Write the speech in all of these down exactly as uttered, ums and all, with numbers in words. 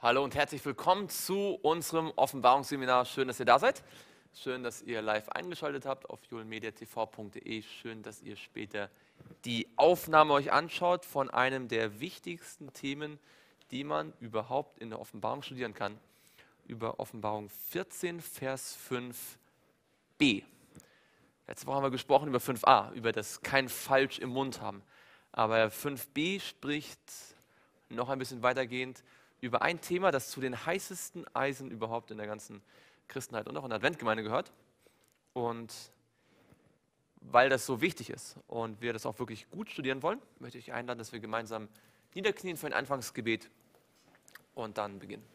Hallo und herzlich willkommen zu unserem Offenbarungsseminar. Schön, dass ihr da seid. Schön, dass ihr live eingeschaltet habt auf julmediatv punkt de. Schön, dass ihr später die Aufnahme euch anschaut von einem der wichtigsten Themen, die man überhaupt in der Offenbarung studieren kann. Über Offenbarung vierzehn, Vers fünf b. Letzte Woche haben wir gesprochen über fünf a, über das kein Falsch im Mund haben. Aber fünf b spricht noch ein bisschen weitergehend über ein Thema, das zu den heißesten Eisen überhaupt in der ganzen Christenheit und auch in der Adventgemeinde gehört. Und weil das so wichtig ist und wir das auch wirklich gut studieren wollen, möchte ich einladen, dass wir gemeinsam niederknien für ein Anfangsgebet und dann beginnen.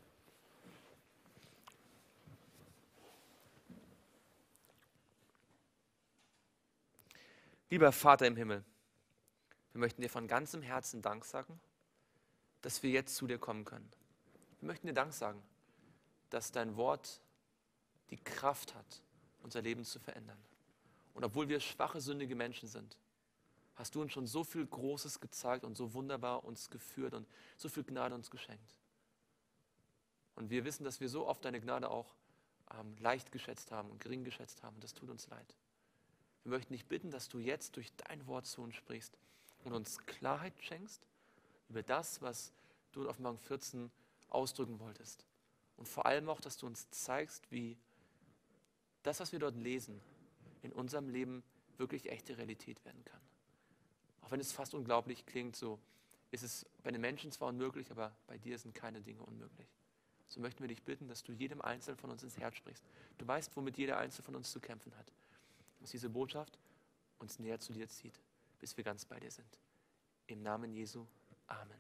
Lieber Vater im Himmel, wir möchten dir von ganzem Herzen Dank sagen, dass wir jetzt zu dir kommen können. Wir möchten dir Dank sagen, dass dein Wort die Kraft hat, unser Leben zu verändern. Und obwohl wir schwache, sündige Menschen sind, hast du uns schon so viel Großes gezeigt und so wunderbar uns geführt und so viel Gnade uns geschenkt. Und wir wissen, dass wir so oft deine Gnade auch ähm, leicht geschätzt haben und gering geschätzt haben. Und das tut uns leid. Wir möchten dich bitten, dass du jetzt durch dein Wort zu uns sprichst und uns Klarheit schenkst über das, was du in Offenbarung vierzehn ausdrücken wolltest. Und vor allem auch, dass du uns zeigst, wie das, was wir dort lesen, in unserem Leben wirklich echte Realität werden kann. Auch wenn es fast unglaublich klingt, so ist es bei den Menschen zwar unmöglich, aber bei dir sind keine Dinge unmöglich. So möchten wir dich bitten, dass du jedem Einzelnen von uns ins Herz sprichst. Du weißt, womit jeder Einzelne von uns zu kämpfen hat. Dass diese Botschaft uns näher zu dir zieht, bis wir ganz bei dir sind. Im Namen Jesu. Amen.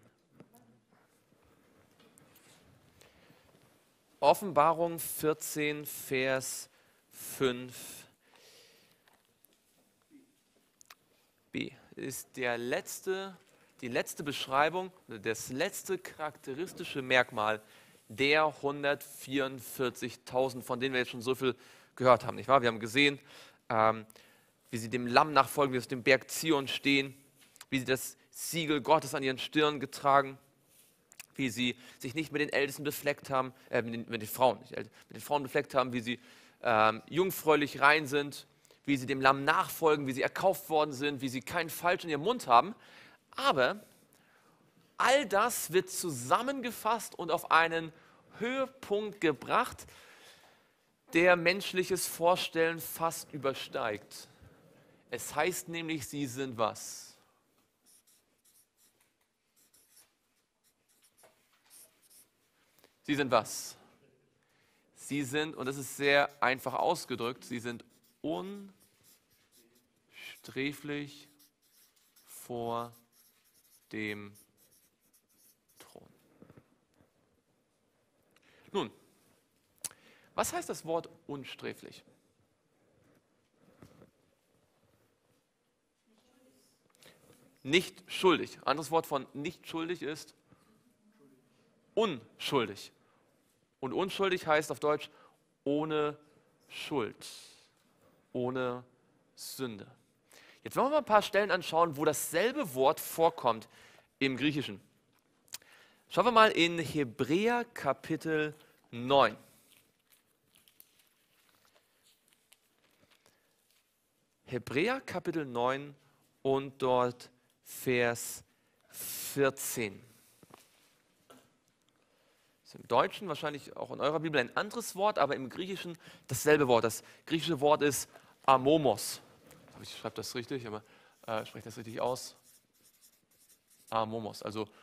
Offenbarung vierzehn, Vers fünf b ist der letzte, die letzte Beschreibung, das letzte charakteristische Merkmal der hundertvierundvierzigtausend, von denen wir jetzt schon so viel gehört haben. Nicht wahr? Wir haben gesehen, ähm, wie sie dem Lamm nachfolgen, wie sie auf dem Berg Zion stehen, wie sie das Siegel Gottes an ihren Stirn getragen, wie sie sich nicht mit den Ältesten befleckt haben, äh, mit, den, mit den Frauen, nicht Ältesten, mit den Frauen befleckt haben, wie sie ähm, jungfräulich rein sind, wie sie dem Lamm nachfolgen, wie sie erkauft worden sind, wie sie kein Falsch in ihrem Mund haben. Aber all das wird zusammengefasst und auf einen Höhepunkt gebracht, der menschliches Vorstellen fast übersteigt. Es heißt nämlich, sie sind was? Sie sind was? Sie sind, und das ist sehr einfach ausgedrückt, sie sind unsträflich vor dem Thron. Nun, was heißt das Wort unsträflich? Nicht schuldig. Anderes Wort von nicht schuldig ist unschuldig. Und unschuldig heißt auf Deutsch ohne Schuld, ohne Sünde. Jetzt wollen wir mal ein paar Stellen anschauen, wo dasselbe Wort vorkommt im Griechischen. Schauen wir mal in Hebräer Kapitel neun. Hebräer Kapitel neun und dort Vers vierzehn. Im Deutschen wahrscheinlich auch in eurer Bibel ein anderes Wort, aber im Griechischen dasselbe Wort. Das griechische Wort ist amomos. Ich schreibe das richtig, aber äh, spreche das richtig aus. Amomos. Also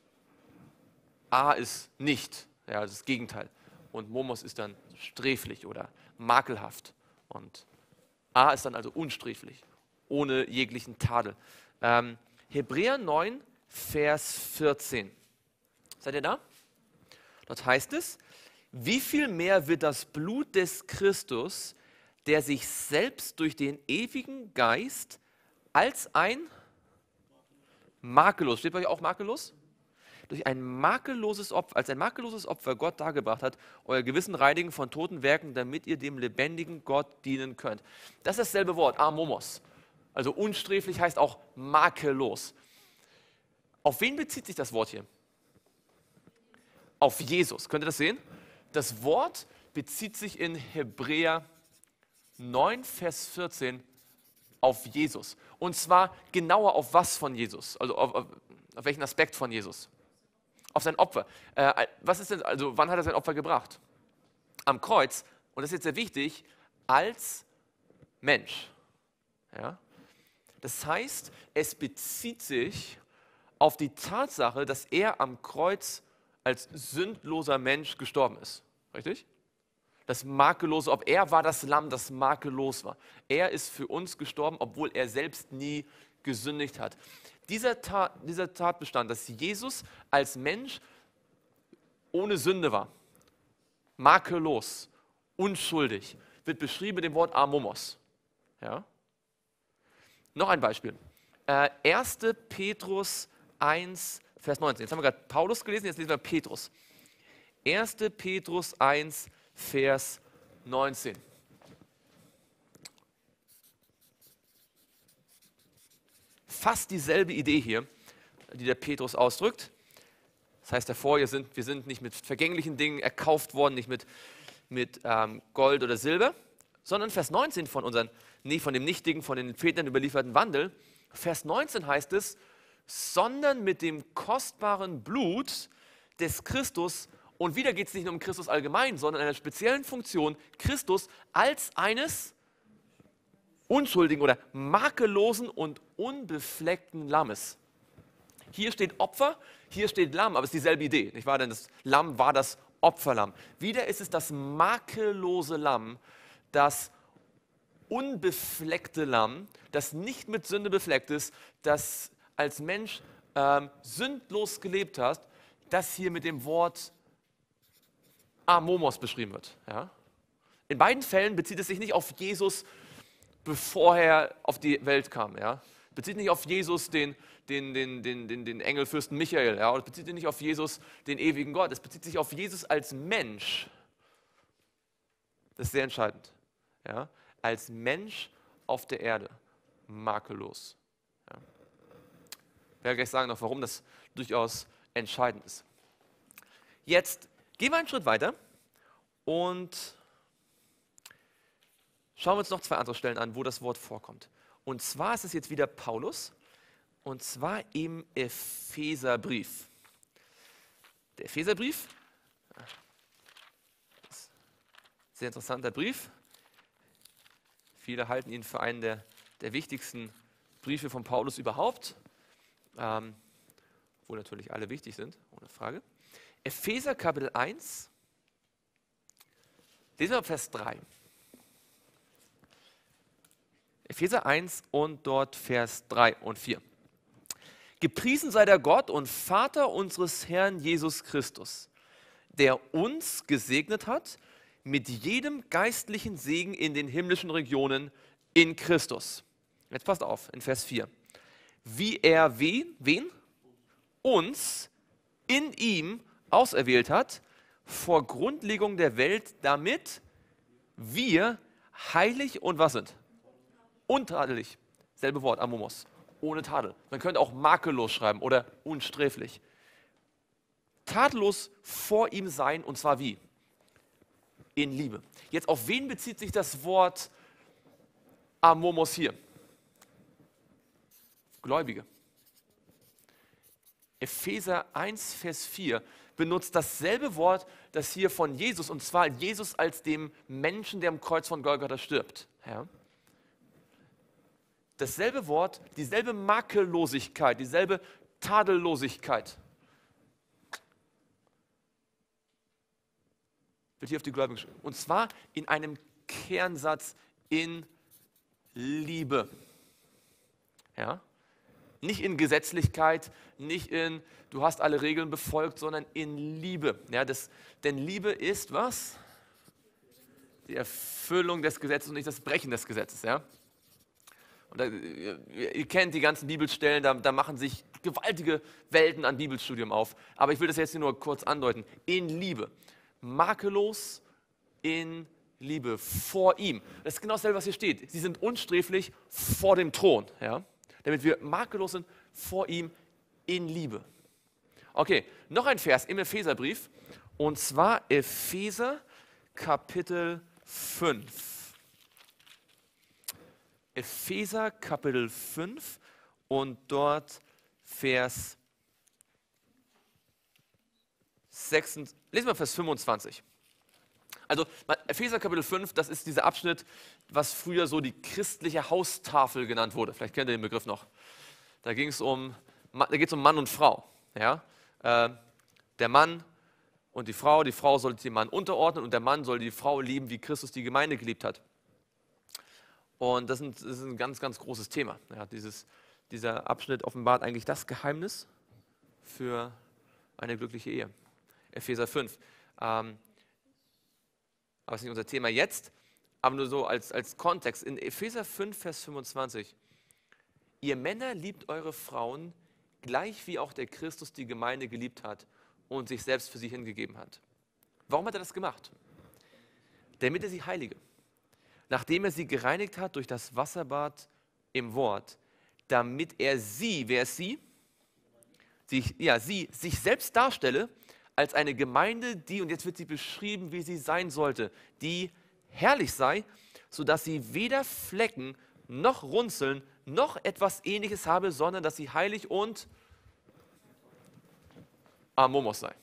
A ist nicht, ja, das ist das Gegenteil. Und momos ist dann sträflich oder makelhaft. Und A ist dann also unsträflich, ohne jeglichen Tadel. Ähm, Hebräer neun, Vers vierzehn. Seid ihr da? Dort heißt es, wie viel mehr wird das Blut des Christus, der sich selbst durch den ewigen Geist als ein makellos, steht bei euch auch makellos? Durch ein makelloses Opfer, als ein makelloses Opfer Gott dargebracht hat, euer Gewissen reinigen von toten Werken, damit ihr dem lebendigen Gott dienen könnt. Das ist dasselbe Wort, amomos. Also unsträflich heißt auch makellos. Auf wen bezieht sich das Wort hier? auf Jesus. Könnt ihr das sehen? Das Wort bezieht sich in Hebräer neun, Vers vierzehn auf Jesus. Und zwar genauer auf was von Jesus? Also auf, auf, auf welchen Aspekt von Jesus? Auf sein Opfer. Äh, was ist denn, also wann hat er sein Opfer gebracht? Am Kreuz. Und das ist jetzt sehr wichtig, als Mensch. Ja? Das heißt, es bezieht sich auf die Tatsache, dass er am Kreuz als sündloser Mensch gestorben ist. Richtig? Das makellose, ob er war das Lamm, das makellos war. Er ist für uns gestorben, obwohl er selbst nie gesündigt hat. Dieser, Tat, dieser Tatbestand, dass Jesus als Mensch ohne Sünde war, makellos, unschuldig, wird beschrieben mit dem Wort Amomos. Ja? Noch ein Beispiel. Äh, erster Petrus eins, Vers neunzehn. Jetzt haben wir gerade Paulus gelesen, jetzt lesen wir Petrus. erster Petrus eins, Vers neunzehn. Fast dieselbe Idee hier, die der Petrus ausdrückt. Das heißt davor, wir sind, wir sind nicht mit vergänglichen Dingen erkauft worden, nicht mit, mit ähm, Gold oder Silber, sondern Vers neunzehn von, unseren, nee, von dem nichtigen, von den Vätern überlieferten Wandel. Vers neunzehn heißt es, sondern mit dem kostbaren Blut des Christus. Und wieder geht es nicht nur um Christus allgemein, sondern einer speziellen Funktion, Christus als eines unschuldigen oder makellosen und unbefleckten Lammes. Hier steht Opfer, hier steht Lamm, aber es ist dieselbe Idee, nicht wahr? Denn das Lamm war das Opferlamm. Wieder ist es das makellose Lamm, das unbefleckte Lamm, das nicht mit Sünde befleckt ist, das als Mensch ähm, sündlos gelebt hat, das hier mit dem Wort Amomos beschrieben wird. Ja? In beiden Fällen bezieht es sich nicht auf Jesus, bevor er auf die Welt kam. Ja? Bezieht nicht auf Jesus, den, den, den, den, den, den Engelfürsten Michael. Ja? Oder bezieht sich nicht auf Jesus, den ewigen Gott. Es bezieht sich auf Jesus als Mensch. Das ist sehr entscheidend. Ja? Als Mensch auf der Erde. Makellos. Ja? Ich werde gleich sagen noch, warum das durchaus entscheidend ist. Jetzt gehen wir einen Schritt weiter und schauen wir uns noch zwei andere Stellen an, wo das Wort vorkommt. Und zwar ist es jetzt wieder Paulus, und zwar im Epheserbrief. Der Epheserbrief, ist ein sehr interessanter Brief. Viele halten ihn für einen der, der wichtigsten Briefe von Paulus überhaupt, ähm, wo natürlich alle wichtig sind, ohne Frage. Epheser Kapitel eins, lesen wir Vers drei. Epheser eins und dort Vers drei und vier. Gepriesen sei der Gott und Vater unseres Herrn Jesus Christus, der uns gesegnet hat mit jedem geistlichen Segen in den himmlischen Regionen in Christus. Jetzt passt auf, in Vers vier. Wie er wen? Wen? Uns in ihm auserwählt hat, vor Grundlegung der Welt, damit wir heilig und was sind? Untadelig. Selbe Wort, Amomos. Ohne Tadel. Man könnte auch makellos schreiben oder unsträflich. Tadellos vor ihm sein, und zwar wie? In Liebe. Jetzt, auf wen bezieht sich das Wort Amomos hier? Gläubige. Epheser eins, Vers vier benutzt dasselbe Wort, das hier von Jesus, und zwar Jesus als dem Menschen, der am Kreuz von Golgatha stirbt. Ja? Dasselbe Wort, dieselbe Makellosigkeit, dieselbe Tadellosigkeit wird hier auf die Gläubigen geschrieben. Und zwar in einem Kernsatz in Liebe. Ja? Nicht in Gesetzlichkeit, nicht in, du hast alle Regeln befolgt, sondern in Liebe. Ja, das, denn Liebe ist was? Die Erfüllung des Gesetzes und nicht das Brechen des Gesetzes. Ja? Und da, ihr, ihr kennt die ganzen Bibelstellen, da, da machen sich gewaltige Welten an Bibelstudium auf. Aber ich will das jetzt nur kurz andeuten. In Liebe. Makellos in Liebe. Vor ihm. Das ist genau dasselbe, was hier steht. Sie sind unsträflich vor dem Thron. Ja? Damit wir makellos sind vor ihm in Liebe. Okay, noch ein Vers im Epheserbrief, Und zwar Epheser Kapitel fünf. Epheser Kapitel fünf und dort Vers sechsundzwanzig, lesen wir Vers fünfundzwanzig. Also Epheser Kapitel fünf, das ist dieser Abschnitt, was früher so die christliche Haustafel genannt wurde. Vielleicht kennt ihr den Begriff noch. Da ging es um, da geht es um Mann und Frau. Ja? Äh, der Mann und die Frau, die Frau sollte dem Mann unterordnen und der Mann soll die Frau lieben, wie Christus die Gemeinde geliebt hat. Und das ist ein, das ist ein ganz, ganz großes Thema. Ja, dieses, dieser Abschnitt offenbart eigentlich das Geheimnis für eine glückliche Ehe. Epheser fünf. Ähm, aber das ist nicht unser Thema jetzt, aber nur so als, als Kontext. In Epheser fünf, Vers fünfundzwanzig. Ihr Männer liebt eure Frauen, gleich wie auch der Christus die Gemeinde geliebt hat und sich selbst für sie hingegeben hat. Warum hat er das gemacht? Damit er sie heilige. Nachdem er sie gereinigt hat durch das Wasserbad im Wort, damit er sie, wer ist sie? Sich, ja, sie, sich selbst darstelle als eine Gemeinde, die, und jetzt wird sie beschrieben, wie sie sein sollte, die herrlich sei, sodass sie weder Flecken noch Runzeln noch etwas Ähnliches habe, sondern dass sie heilig und amomos sei.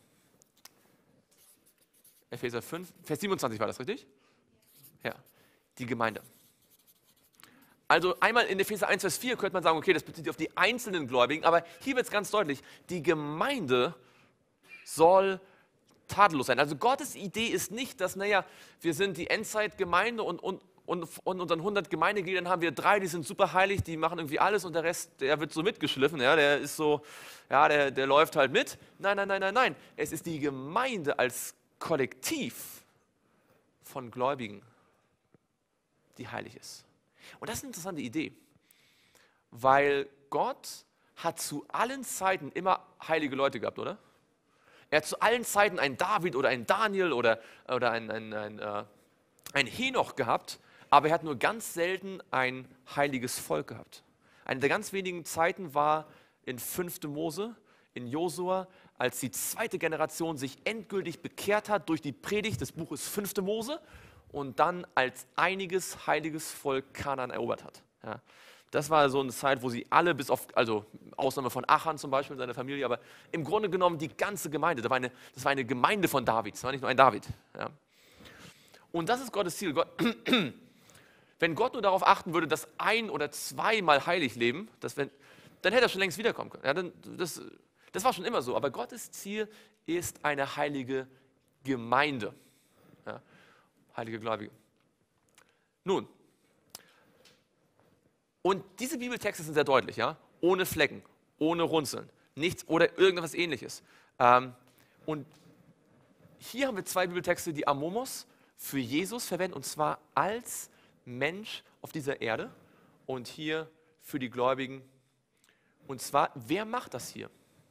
Epheser fünf, Vers siebenundzwanzig war das, richtig? Ja, die Gemeinde. Also einmal in Epheser eins, Vers vier könnte man sagen, okay, das bezieht sich auf die einzelnen Gläubigen, aber hier wird es ganz deutlich, die Gemeinde soll tadellos sein. Also Gottes Idee ist nicht, dass, naja, wir sind die Endzeitgemeinde und, und, und von unseren hundert Gemeindegliedern haben wir drei, die sind super heilig, die machen irgendwie alles und der Rest, der wird so mitgeschliffen, ja, der ist so, ja, der, der läuft halt mit. Nein, nein, nein, nein, nein. Es ist die Gemeinde als Kollektiv von Gläubigen, die heilig ist. Und das ist eine interessante Idee, weil Gott hat zu allen Zeiten immer heilige Leute gehabt, oder? Er hat zu allen Zeiten einen David oder einen Daniel oder, oder einen, einen, einen, äh, einen Henoch gehabt, aber er hat nur ganz selten ein heiliges Volk gehabt. Eine der ganz wenigen Zeiten war in fünfte Mose, in Josua, als die zweite Generation sich endgültig bekehrt hat durch die Predigt des Buches fünfte Mose und dann als einiges heiliges Volk Kanaan erobert hat. Ja. Das war so eine Zeit, wo sie alle, bis auf, also Ausnahme von Achan zum Beispiel und seiner Familie, aber im Grunde genommen die ganze Gemeinde, das war eine, das war eine Gemeinde von David, das war nicht nur ein David. Ja. Und das ist Gottes Ziel. Gott, wenn Gott nur darauf achten würde, dass ein oder zweimal heilig leben, dass wenn, dann hätte er schon längst wiederkommen können. Ja, dann, das, das war schon immer so, aber Gottes Ziel ist eine heilige Gemeinde. Ja. Heilige Gläubige. Nun, und diese Bibeltexte sind sehr deutlich, ja? Ohne Flecken, ohne Runzeln, nichts oder irgendetwas Ähnliches. Ähm, und hier haben wir zwei Bibeltexte, die Amomos für Jesus verwenden, und zwar als Mensch auf dieser Erde und hier für die Gläubigen. Und zwar, wer macht das hier?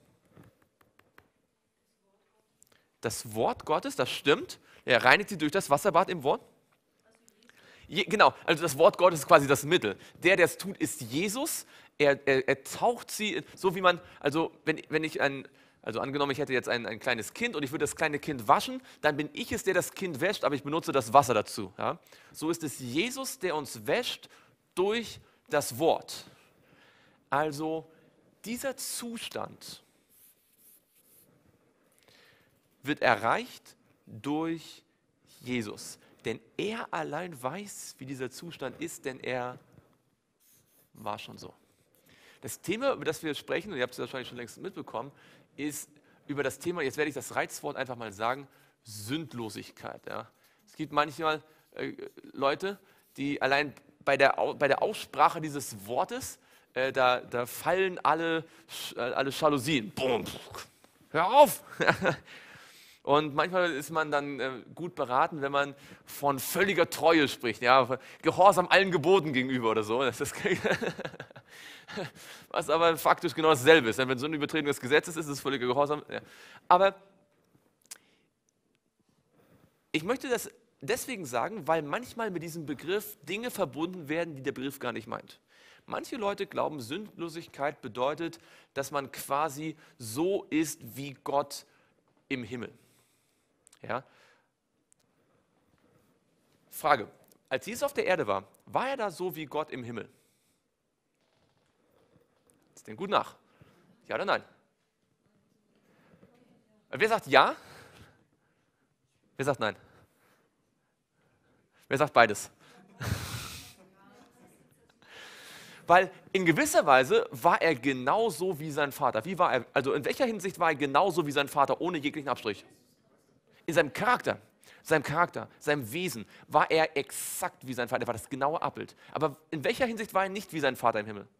Das Wort Gottes, das stimmt. Er reinigt sie durch das Wasserbad im Wort. Je, genau, also das Wort Gottes ist quasi das Mittel. Der, der es tut, ist Jesus. Er, er, er taucht sie, so wie man, also wenn, wenn ich ein, also angenommen, ich hätte jetzt ein, ein kleines Kind und ich würde das kleine Kind waschen, dann bin ich es, der das Kind wäscht, aber ich benutze das Wasser dazu. Ja? So ist es Jesus, der uns wäscht durch das Wort. Also dieser Zustand wird erreicht durch Jesus. Denn er allein weiß, wie dieser Zustand ist, denn er war schon so. Das Thema, über das wir sprechen, und ihr habt es wahrscheinlich schon längst mitbekommen, ist über das Thema, jetzt werde ich das Reizwort einfach mal sagen, Sündlosigkeit. Ja. Es gibt manchmal äh, Leute, die allein bei der, bei der Aussprache dieses Wortes, äh, da, da fallen alle, äh, alle Jalousien. Boom. Hör auf! Und manchmal ist man dann äh, gut beraten, wenn man von völliger Treue spricht, ja, Gehorsam allen Geboten gegenüber oder so. Das ist was aber faktisch genau dasselbe ist. Wenn so eine Übertretung des Gesetzes ist, ist es völliger Gehorsam. Ja. Aber ich möchte das deswegen sagen, weil manchmal mit diesem Begriff Dinge verbunden werden, die der Begriff gar nicht meint. Manche Leute glauben, Sündlosigkeit bedeutet, dass man quasi so ist wie Gott im Himmel. Ja? Frage, als Jesus auf der Erde war, war er da so wie Gott im Himmel? Jetzt denkt gut nach. Ja oder nein? Wer sagt ja? Wer sagt nein? Wer sagt beides? Weil in gewisser Weise war er genauso wie sein Vater. Wie war er? Also in welcher Hinsicht war er genauso wie sein Vater, ohne jeglichen Abstrich? In seinem Charakter, seinem Charakter, seinem Wesen war er exakt wie sein Vater. Er war das genaue Abbild. Aber in welcher Hinsicht war er nicht wie sein Vater im Himmel?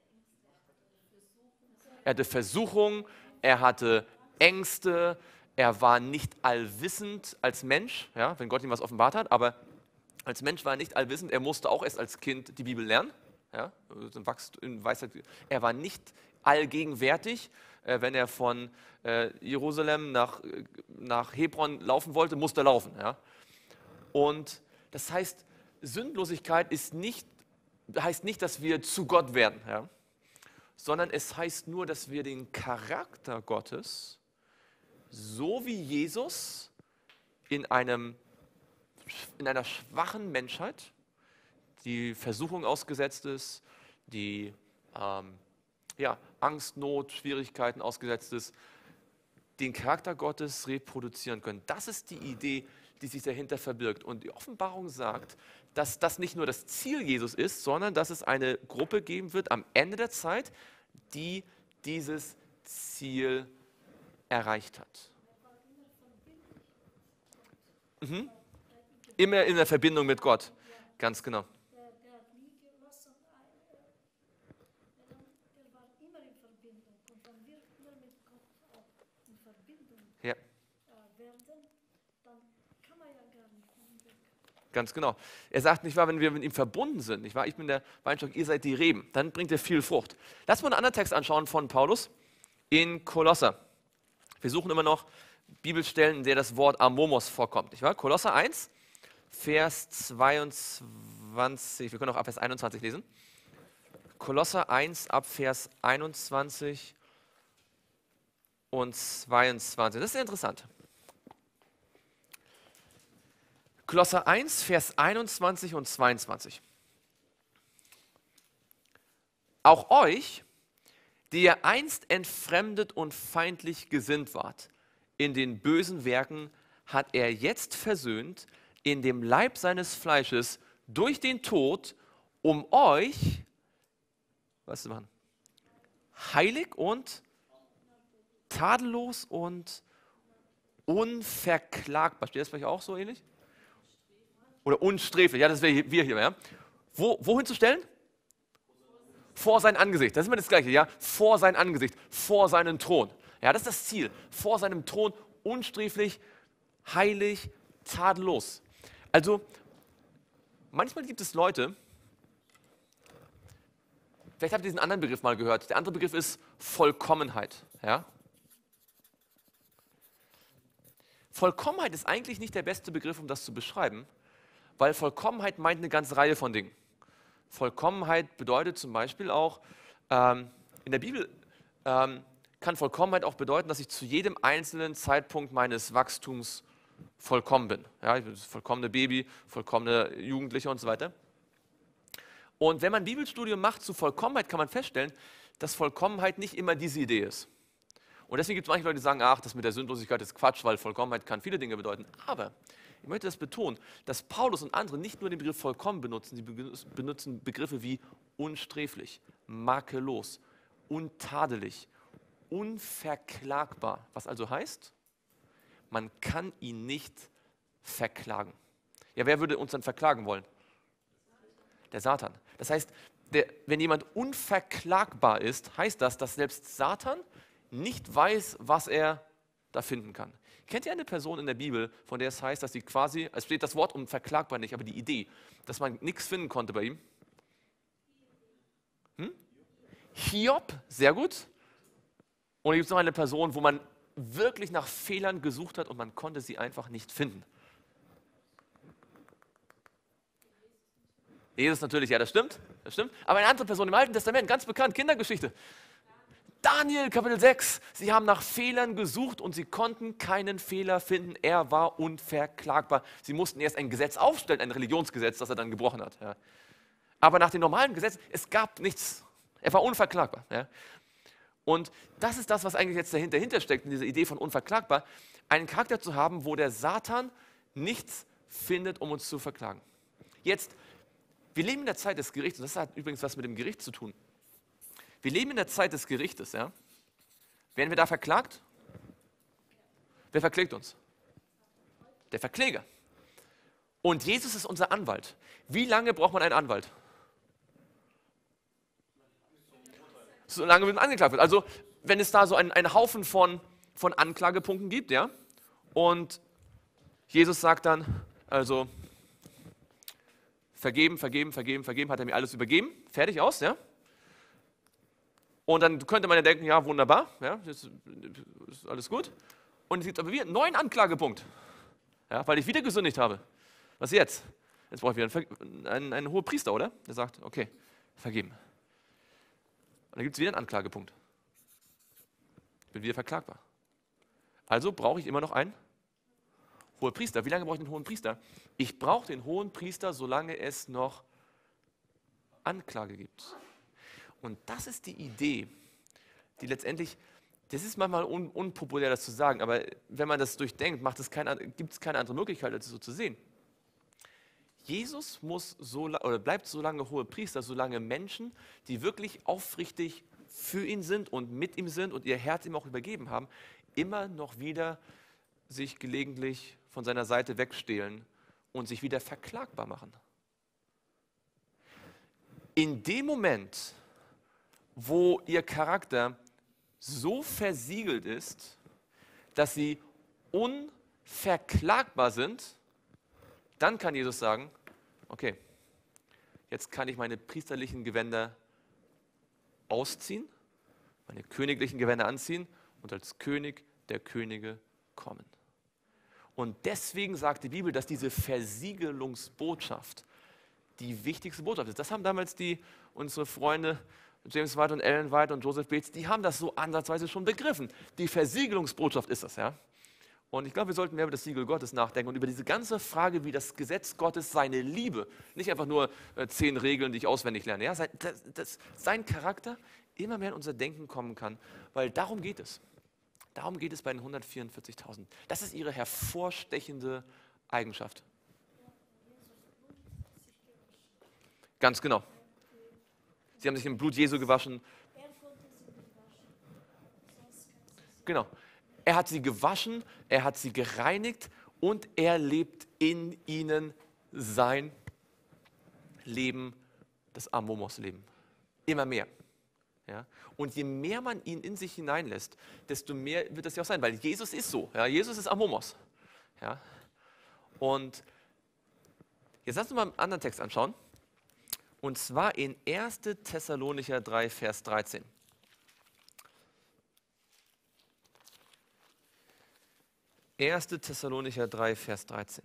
Er hatte Versuchung, er hatte Ängste, er war nicht allwissend als Mensch, ja, wenn Gott ihm was offenbart hat, aber als Mensch war er nicht allwissend. Er musste auch erst als Kind die Bibel lernen. Ja, in Weisheit. Er war nicht allgegenwärtig. Äh, wenn er von äh, Jerusalem nach, nach Hebron laufen wollte, musste er laufen. Ja. Und das heißt, Sündlosigkeit ist nicht, heißt nicht, dass wir zu Gott werden, ja, sondern es heißt nur, dass wir den Charakter Gottes, so wie Jesus in, einem, in einer schwachen Menschheit, die Versuchung ausgesetzt ist, die ähm, ja, Angst, Not, Schwierigkeiten ausgesetzt ist, den Charakter Gottes reproduzieren können. Das ist die Idee, die sich dahinter verbirgt. Und die Offenbarung sagt, dass das nicht nur das Ziel Jesus ist, sondern dass es eine Gruppe geben wird am Ende der Zeit, die dieses Ziel erreicht hat. Mhm. Immer in der Verbindung mit Gott, ganz genau. Ja. Ganz genau. Er sagt nicht wahr, wenn wir mit ihm verbunden sind, nicht wahr? Ich bin der Weinstock, ihr seid die Reben, dann bringt er viel Frucht. Lass mal einen anderen Text anschauen von Paulus in Kolosser. Wir suchen immer noch Bibelstellen, in der das Wort Amomos vorkommt, nicht wahr? Kolosser eins, Vers zweiundzwanzig, wir können auch ab Vers einundzwanzig lesen. Kolosser eins, ab Vers einundzwanzig und zweiundzwanzig. Das ist sehr interessant. Kolosser eins, Vers einundzwanzig und zweiundzwanzig. Auch euch, die ihr einst entfremdet und feindlich gesinnt wart, in den bösen Werken hat er jetzt versöhnt in dem Leib seines Fleisches durch den Tod, um euch, was zu machen, heilig und tadellos und unverklagbar. Steht das vielleicht auch so ähnlich? Oder unsträflich, ja, das wäre wir hier, ja. Wo, wohin zu stellen? Vor sein Angesicht. Das ist immer das Gleiche, ja. Vor sein Angesicht, vor seinen Thron. Ja, das ist das Ziel. Vor seinem Thron, unsträflich, heilig, tadellos. Also, manchmal gibt es Leute, vielleicht habt ihr diesen anderen Begriff mal gehört. Der andere Begriff ist Vollkommenheit, ja. Vollkommenheit ist eigentlich nicht der beste Begriff, um das zu beschreiben, weil Vollkommenheit meint eine ganze Reihe von Dingen. Vollkommenheit bedeutet zum Beispiel auch, ähm, in der Bibel ähm, kann Vollkommenheit auch bedeuten, dass ich zu jedem einzelnen Zeitpunkt meines Wachstums vollkommen bin. Ja, ich bin das vollkommene Baby, vollkommene Jugendliche und so weiter. Und wenn man ein Bibelstudium macht zu Vollkommenheit, kann man feststellen, dass Vollkommenheit nicht immer diese Idee ist. Und deswegen gibt es manche Leute, die sagen, ach, das mit der Sündlosigkeit ist Quatsch, weil Vollkommenheit kann viele Dinge bedeuten. Aber ich möchte das betonen, dass Paulus und andere nicht nur den Begriff vollkommen benutzen, sie benutzen Begriffe wie unsträflich, makellos, untadelig, unverklagbar. Was also heißt, man kann ihn nicht verklagen. Ja, wer würde uns dann verklagen wollen? Der Satan. Das heißt, der, wenn jemand unverklagbar ist, heißt das, dass selbst Satan nicht weiß, was er da finden kann. Kennt ihr eine Person in der Bibel, von der es heißt, dass sie quasi, es steht das Wort unverklagbar nicht, aber die Idee, dass man nichts finden konnte bei ihm? Hm? Hiob, sehr gut. Und hier gibt es noch eine Person, wo man wirklich nach Fehlern gesucht hat und man konnte sie einfach nicht finden. Jesus natürlich, ja, das stimmt, das stimmt. Aber eine andere Person im Alten Testament, ganz bekannt, Kindergeschichte. Daniel, Kapitel sechs. Sie haben nach Fehlern gesucht und sie konnten keinen Fehler finden. Er war unverklagbar. Sie mussten erst ein Gesetz aufstellen, ein Religionsgesetz, das er dann gebrochen hat. Ja. Aber nach dem normalen Gesetz, es gab nichts. Er war unverklagbar. Ja. Und das ist das, was eigentlich jetzt dahinter, dahinter steckt, in dieser Idee von unverklagbar, einen Charakter zu haben, wo der Satan nichts findet, um uns zu verklagen. Jetzt, wir leben in der Zeit des Gerichts, und das hat übrigens was mit dem Gericht zu tun. Wir leben in der Zeit des Gerichtes. Ja? Werden wir da verklagt? Wer verklägt uns? Der Verkläger. Und Jesus ist unser Anwalt. Wie lange braucht man einen Anwalt? Solange man angeklagt wird. Also wenn es da so einen, einen Haufen von, von Anklagepunkten gibt, ja, und Jesus sagt dann, also vergeben, vergeben, vergeben, vergeben, hat er mir alles übergeben, fertig aus, ja. Und dann könnte man ja denken, ja, wunderbar, ja, das ist alles gut. Und es gibt aber wieder einen neuen Anklagepunkt, ja, weil ich wieder gesündigt habe. Was jetzt? Jetzt brauche ich wieder einen, einen, einen hohen Priester, oder? Der sagt, okay, vergeben. Und dann gibt es wieder einen Anklagepunkt. Ich bin wieder verklagbar. Also brauche ich immer noch einen hohen Priester. Wie lange brauche ich den hohen Priester? Ich brauche den hohen Priester, solange es noch Anklage gibt. Und das ist die Idee, die letztendlich, das ist manchmal un, unpopulär, das zu sagen, aber wenn man das durchdenkt, gibt es keine andere Möglichkeit, als es so zu sehen. Jesus muss so, oder bleibt so lange hoher Priester, solange Menschen, die wirklich aufrichtig für ihn sind und mit ihm sind und ihr Herz ihm auch übergeben haben, immer noch wieder sich gelegentlich von seiner Seite wegstehlen und sich wieder verklagbar machen. In dem Moment, wo ihr Charakter so versiegelt ist, dass sie unverklagbar sind, dann kann Jesus sagen, okay, jetzt kann ich meine priesterlichen Gewänder ausziehen, meine königlichen Gewänder anziehen und als König der Könige kommen. Und deswegen sagt die Bibel, dass diese Versiegelungsbotschaft die wichtigste Botschaft ist. Das haben damals die, unsere Freunde James White und Ellen White und Joseph Bates, die haben das so ansatzweise schon begriffen. Die Versiegelungsbotschaft ist das, ja. Und ich glaube, wir sollten mehr über das Siegel Gottes nachdenken und über diese ganze Frage, wie das Gesetz Gottes seine Liebe, nicht einfach nur äh, zehn Regeln, die ich auswendig lerne, ja, sein, das, das, sein Charakter immer mehr in unser Denken kommen kann, weil darum geht es. Darum geht es bei den hundertvierundvierzigtausend. Das ist ihre hervorstechende Eigenschaft. Ganz genau. Sie haben sich im Blut Jesu gewaschen. Genau. Er hat sie gewaschen, er hat sie gereinigt und er lebt in ihnen sein Leben, das Amomos-Leben. Immer mehr. Ja? Und je mehr man ihn in sich hineinlässt, desto mehr wird das ja auch sein, weil Jesus ist so. Ja? Jesus ist Amomos. Ja? Und jetzt lass uns mal einen anderen Text anschauen. Und zwar in erster Thessalonicher drei, Vers dreizehn. erster Thessalonicher drei, Vers dreizehn.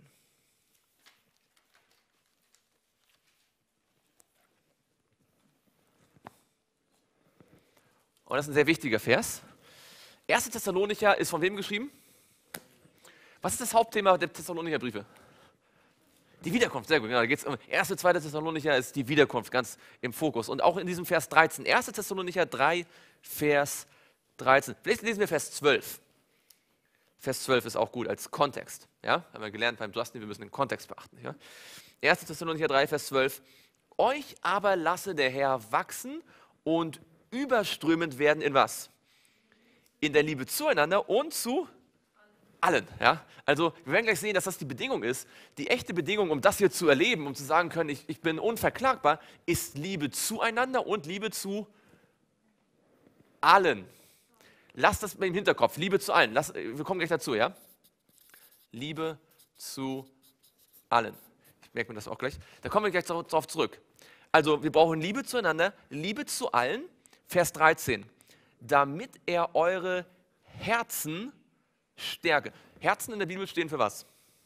Und das ist ein sehr wichtiger Vers. erster Thessalonicher ist von wem geschrieben? Was ist das Hauptthema der Thessalonicher Briefe? Die Wiederkunft, sehr gut. Genau, da geht's um erster, zweiter Thessalonicher ist die Wiederkunft ganz im Fokus. Und auch in diesem Vers dreizehn. erster Thessalonicher drei, Vers dreizehn. Vielleicht lesen wir Vers zwölf. Vers zwölf ist auch gut als Kontext. Ja? Haben wir gelernt beim Justin, wir müssen den Kontext beachten. Ja? erster Thessalonicher drei, Vers zwölf. Euch aber lasse der Herr wachsen und überströmend werden in was? In der Liebe zueinander und zu allen. Ja? Also wir werden gleich sehen, dass das die Bedingung ist. Die echte Bedingung, um das hier zu erleben, um zu sagen können, ich, ich bin unverklagbar, ist Liebe zueinander und Liebe zu allen. Lass das im Hinterkopf. Liebe zu allen. Lass, wir kommen gleich dazu, ja? Liebe zu allen. Ich merke mir das auch gleich. Da kommen wir gleich darauf zurück. Also wir brauchen Liebe zueinander, Liebe zu allen. Vers dreizehn. Damit er eure Herzen stärke. Herzen in der Bibel stehen für was?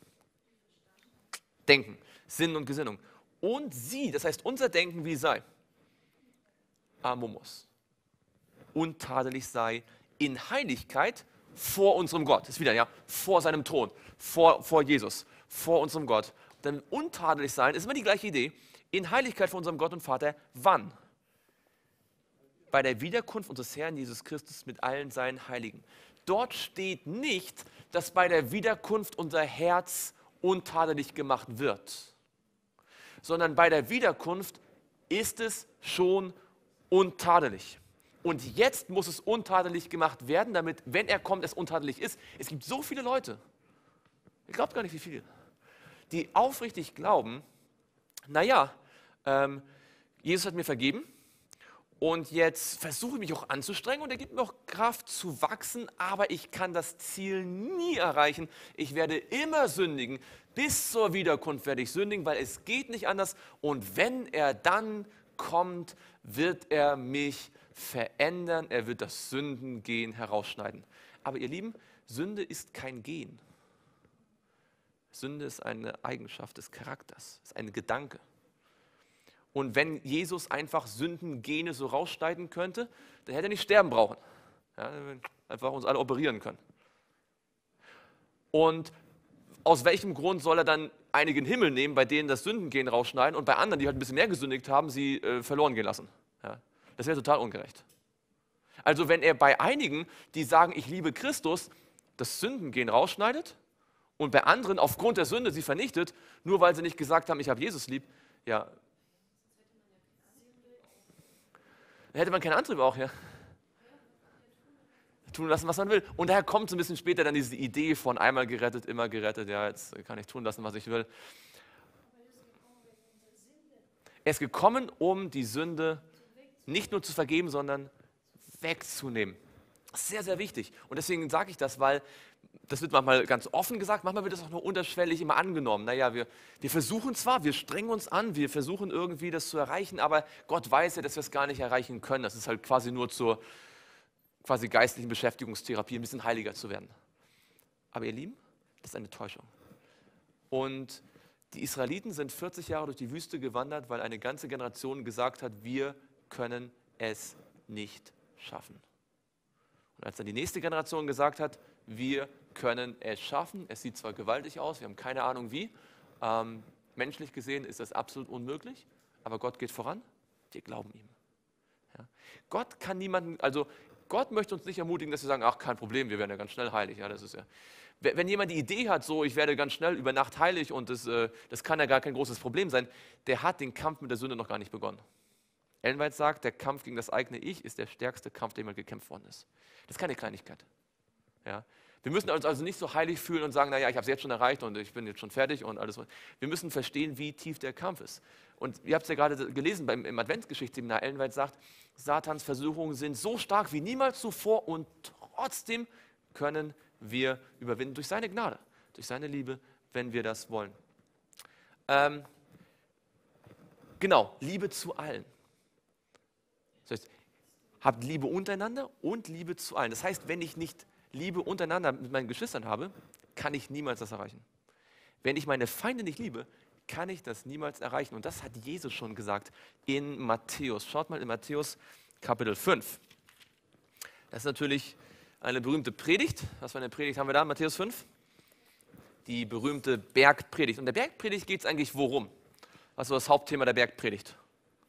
Denken, Sinn und Gesinnung. Und sie, das heißt unser Denken, wie sei? Amomos. untadelig sei in Heiligkeit vor unserem Gott. Das ist wieder, ja, vor seinem Thron, vor, vor Jesus, vor unserem Gott. Denn untadelig sein ist immer die gleiche Idee. In Heiligkeit vor unserem Gott und Vater. Wann? Bei der Wiederkunft unseres Herrn Jesus Christus mit allen seinen Heiligen. Dort steht nicht, dass bei der Wiederkunft unser Herz untadelig gemacht wird, sondern bei der Wiederkunft ist es schon untadelig. Und jetzt muss es untadelig gemacht werden, damit, wenn er kommt, es untadelig ist. Es gibt so viele Leute, ihr glaubt gar nicht, wie viele, die aufrichtig glauben, naja, ähm, Jesus hat mir vergeben und jetzt versuche ich mich auch anzustrengen und er gibt mir auch Kraft zu wachsen, aber ich kann das Ziel nie erreichen. Ich werde immer sündigen, bis zur Wiederkunft werde ich sündigen, weil es geht nicht anders. Und wenn er dann kommt, wird er mich verändern, er wird das Sündengehen herausschneiden. Aber ihr Lieben, Sünde ist kein Gen. Sünde ist eine Eigenschaft des Charakters, ist ein Gedanke. Und wenn Jesus einfach Sündengene so rausschneiden könnte, dann hätte er nicht sterben brauchen. Ja, einfach uns alle operieren können. Und aus welchem Grund soll er dann einige in den Himmel nehmen, bei denen das Sündengen rausschneiden und bei anderen, die halt ein bisschen mehr gesündigt haben, sie äh, verloren gehen lassen? Ja, das wäre total ungerecht. Also wenn er bei einigen, die sagen, ich liebe Christus, das Sündengehen rausschneidet und bei anderen aufgrund der Sünde sie vernichtet, nur weil sie nicht gesagt haben, ich habe Jesus lieb, ja, dann hätte man keinen Antrieb auch, ja. Tun lassen, was man will. Und daher kommt so ein bisschen später dann diese Idee von einmal gerettet, immer gerettet, ja, jetzt kann ich tun lassen, was ich will. Er ist gekommen, um die Sünde nicht nur zu vergeben, sondern wegzunehmen. Das ist sehr, sehr wichtig. Und deswegen sage ich das, weil das wird manchmal ganz offen gesagt, manchmal wird das auch nur unterschwellig immer angenommen. Naja, wir, wir versuchen zwar, wir strengen uns an, wir versuchen irgendwie das zu erreichen, aber Gott weiß ja, dass wir es gar nicht erreichen können. Das ist halt quasi nur zur quasi geistlichen Beschäftigungstherapie, ein bisschen heiliger zu werden. Aber ihr Lieben, das ist eine Täuschung. Und die Israeliten sind vierzig Jahre durch die Wüste gewandert, weil eine ganze Generation gesagt hat, wir können es nicht schaffen. Und als dann die nächste Generation gesagt hat, wir können es schaffen, es sieht zwar gewaltig aus, wir haben keine Ahnung wie, ähm, menschlich gesehen ist das absolut unmöglich, aber Gott geht voran, wir glauben ihm. Ja. Gott kann niemanden, also Gott möchte uns nicht ermutigen, dass wir sagen, ach, kein Problem, wir werden ja ganz schnell heilig. Ja, das ist ja. Wenn jemand die Idee hat, so, ich werde ganz schnell über Nacht heilig und das, äh, das kann ja gar kein großes Problem sein, der hat den Kampf mit der Sünde noch gar nicht begonnen. Ellen White sagt, der Kampf gegen das eigene Ich ist der stärkste Kampf, der jemals gekämpft worden ist. Das ist keine Kleinigkeit. Ja. Wir müssen uns also nicht so heilig fühlen und sagen, naja, ich habe es jetzt schon erreicht und ich bin jetzt schon fertig und alles. Wir müssen verstehen, wie tief der Kampf ist. Und ihr habt es ja gerade gelesen beim, im Adventsgeschichtsseminar, Ellen White sagt, Satans Versuchungen sind so stark wie niemals zuvor und trotzdem können wir überwinden durch seine Gnade, durch seine Liebe, wenn wir das wollen. Ähm, genau, Liebe zu allen. Das heißt, habt Liebe untereinander und Liebe zu allen. Das heißt, wenn ich nicht Liebe untereinander mit meinen Geschwistern habe, kann ich niemals das erreichen. Wenn ich meine Feinde nicht liebe, kann ich das niemals erreichen. Und das hat Jesus schon gesagt in Matthäus. Schaut mal in Matthäus Kapitel fünf. Das ist natürlich eine berühmte Predigt. Was für eine Predigt haben wir da? Matthäus fünf. Die berühmte Bergpredigt. Und der Bergpredigt geht es eigentlich worum? Was ist das Hauptthema der Bergpredigt?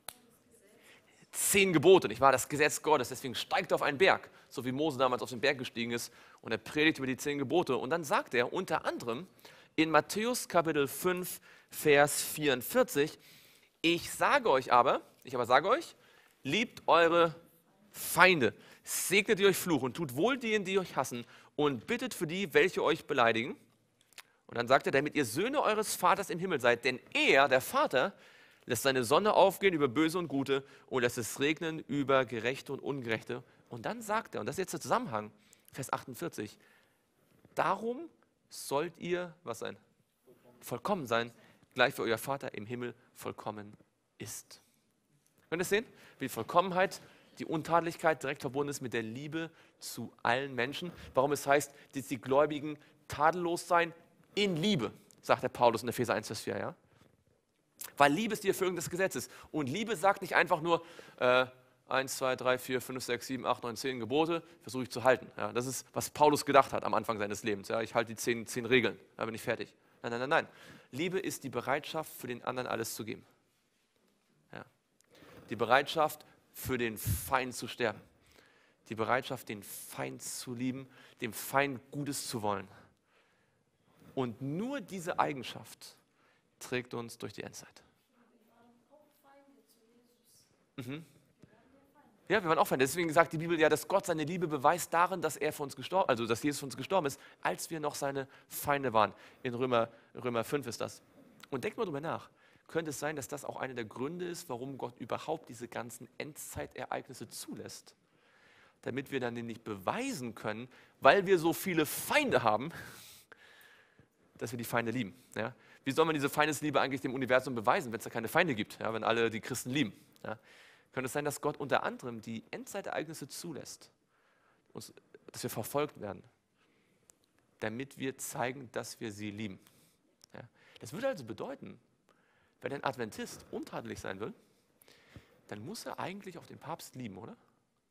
Zehn Gebote, nicht wahr? Das Gesetz Gottes. Deswegen steigt er auf einen Berg, so wie Mose damals auf den Berg gestiegen ist und er predigt über die zehn Gebote. Und dann sagt er unter anderem in Matthäus Kapitel fünf, Vers vierundvierzig, ich sage euch aber, ich aber sage euch, liebt eure Feinde, segnet die euch fluchen, tut wohl denen, die euch hassen und bittet für die, welche euch beleidigen. Und dann sagt er, damit ihr Söhne eures Vaters im Himmel seid, denn er, der Vater, lässt seine Sonne aufgehen über Böse und Gute und lässt es regnen über Gerechte und Ungerechte. Und dann sagt er, und das ist jetzt der Zusammenhang, Vers achtundvierzig, darum sollt ihr, was sein? Vollkommen sein, gleich wie euer Vater im Himmel vollkommen ist. Könnt ihr das sehen? Wie Vollkommenheit, die Untadelichkeit direkt verbunden ist mit der Liebe zu allen Menschen. Warum es heißt, dass die Gläubigen tadellos sein in Liebe, sagt der Paulus in Epheser eins, Vers vier, ja? Weil Liebe ist die Erfüllung des Gesetzes. Und Liebe sagt nicht einfach nur, äh, eins, zwei, drei, vier, fünf, sechs, sieben, acht, neun, zehn Gebote versuche ich zu halten. Ja, das ist, was Paulus gedacht hat am Anfang seines Lebens. Ja, ich halte die zehn, zehn Regeln, da bin ich fertig. Nein, nein, nein, nein. Liebe ist die Bereitschaft, für den anderen alles zu geben. Ja. Die Bereitschaft, für den Feind zu sterben. Die Bereitschaft, den Feind zu lieben, dem Feind Gutes zu wollen. Und nur diese Eigenschaft trägt uns durch die Endzeit. Mhm. Ja, wir waren auch Feinde. Deswegen sagt die Bibel ja, dass Gott seine Liebe beweist darin, dass er für uns gestorben, also dass Jesus für uns gestorben ist, als wir noch seine Feinde waren. In Römer, Römer fünf ist das. Und denkt mal drüber nach. Könnte es sein, dass das auch einer der Gründe ist, warum Gott überhaupt diese ganzen Endzeitereignisse zulässt? Damit wir dann nämlich beweisen können, weil wir so viele Feinde haben, dass wir die Feinde lieben. Ja? Wie soll man diese Feindesliebe eigentlich dem Universum beweisen, wenn es da keine Feinde gibt, ja? Wenn alle die Christen lieben? Ja? Könnte es sein, dass Gott unter anderem die Endzeitereignisse zulässt, uns, dass wir verfolgt werden, damit wir zeigen, dass wir sie lieben. Ja? Das würde also bedeuten, wenn ein Adventist untadelig sein will, dann muss er eigentlich auch den Papst lieben, oder?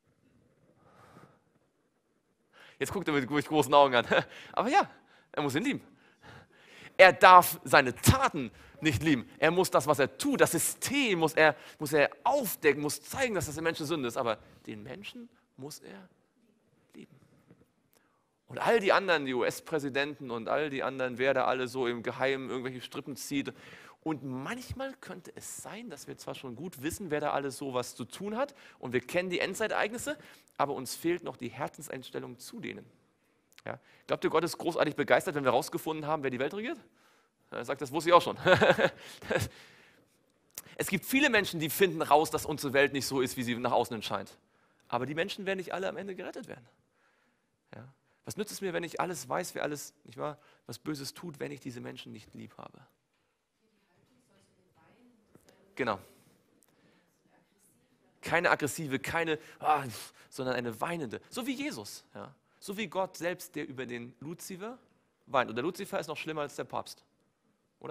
Jetzt guckt er mit großen Augen an. Aber ja, er muss ihn lieben. Er darf seine Taten nicht lieben. Er muss das, was er tut, das System muss er, muss er aufdecken, muss zeigen, dass das der Menschen Sünde ist. Aber den Menschen muss er lieben. Und all die anderen, die U S-Präsidenten und all die anderen, wer da alle so im Geheimen irgendwelche Strippen zieht. Und manchmal könnte es sein, dass wir zwar schon gut wissen, wer da alles so was zu tun hat und wir kennen die Endzeitereignisse, aber uns fehlt noch die Herzenseinstellung zu denen. Ja. Glaubt ihr, Gott ist großartig begeistert, wenn wir herausgefunden haben, wer die Welt regiert? Er sagt, das wusste ich auch schon. Es gibt viele Menschen, die finden raus, dass unsere Welt nicht so ist, wie sie nach außen scheint. Aber die Menschen werden nicht alle am Ende gerettet werden. Ja. Was nützt es mir, wenn ich alles weiß, wer alles, nicht wahr, was Böses tut, wenn ich diese Menschen nicht lieb habe? Genau. Keine aggressive, keine, ah, sondern eine weinende. So wie Jesus. Ja. So wie Gott selbst, der über den Luzifer weint. Und der Luzifer ist noch schlimmer als der Papst. Oder?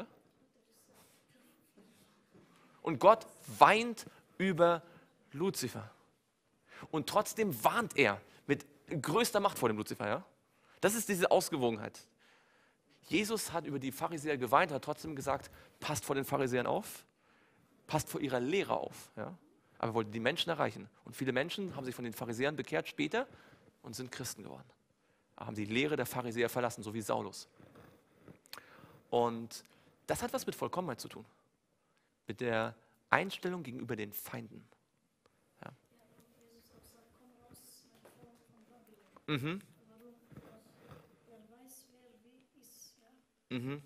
Und Gott weint über Luzifer. Und trotzdem warnt er mit größter Macht vor dem Luzifer. Ja? Das ist diese Ausgewogenheit. Jesus hat über die Pharisäer geweint, hat trotzdem gesagt, passt vor den Pharisäern auf, passt vor ihrer Lehre auf. Ja? Aber er wollte die Menschen erreichen. Und viele Menschen haben sich von den Pharisäern bekehrt später und sind Christen geworden. Haben die Lehre der Pharisäer verlassen, so wie Saulus. Und das hat was mit Vollkommenheit zu tun. Mit der Einstellung gegenüber den Feinden. Ja. Mhm. Mhm.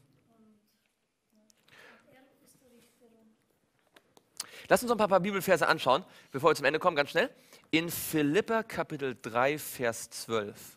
Lass uns noch ein paar Bibelverse anschauen, bevor wir zum Ende kommen, ganz schnell. In Philipper Kapitel drei, Vers zwölf.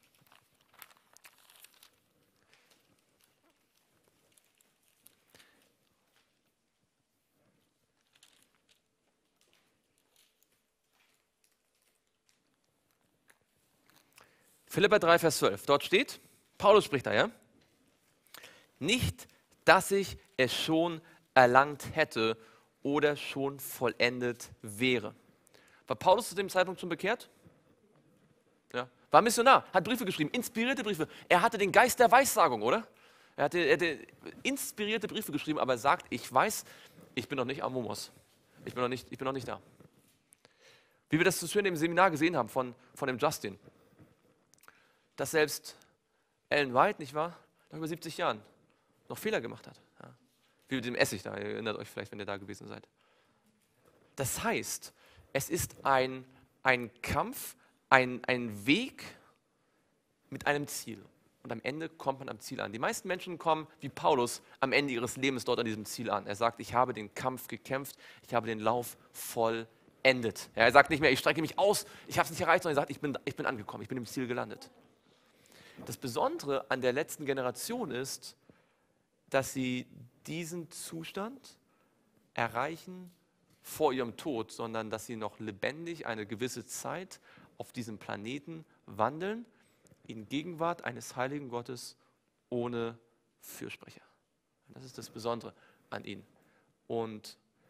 Philipper drei, Vers zwölf. Dort steht, Paulus spricht da, ja? Nicht, dass ich es schon erlangt hätte oder schon vollendet wäre. War Paulus zu dem Zeitpunkt schon bekehrt? Ja. War Missionar, hat Briefe geschrieben, inspirierte Briefe. Er hatte den Geist der Weissagung, oder? Er hatte, er hatte inspirierte Briefe geschrieben, aber er sagt, ich weiß, ich bin noch nicht am Momos. Ich bin noch nicht, ich bin noch nicht da. Wie wir das so schön im Seminar gesehen haben von, von dem Justin. Dass selbst Ellen White, nicht wahr, nach über siebzig Jahren noch Fehler gemacht hat. Ja. Wie mit dem Essig da, ihr erinnert euch vielleicht, wenn ihr da gewesen seid. Das heißt, es ist ein, ein Kampf, ein, ein Weg mit einem Ziel. Und am Ende kommt man am Ziel an. Die meisten Menschen kommen, wie Paulus, am Ende ihres Lebens dort an diesem Ziel an. Er sagt, ich habe den Kampf gekämpft, ich habe den Lauf vollendet. Ja, er sagt nicht mehr, ich strecke mich aus, ich habe es nicht erreicht, sondern er sagt, ich bin, ich bin angekommen, ich bin im Ziel gelandet. Das Besondere an der letzten Generation ist, dass sie diesen Zustand erreichen vor ihrem Tod, sondern dass sie noch lebendig eine gewisse Zeit auf diesem Planeten wandeln, in Gegenwart eines heiligen Gottes ohne Fürsprecher. Das ist das Besondere an ihnen. Und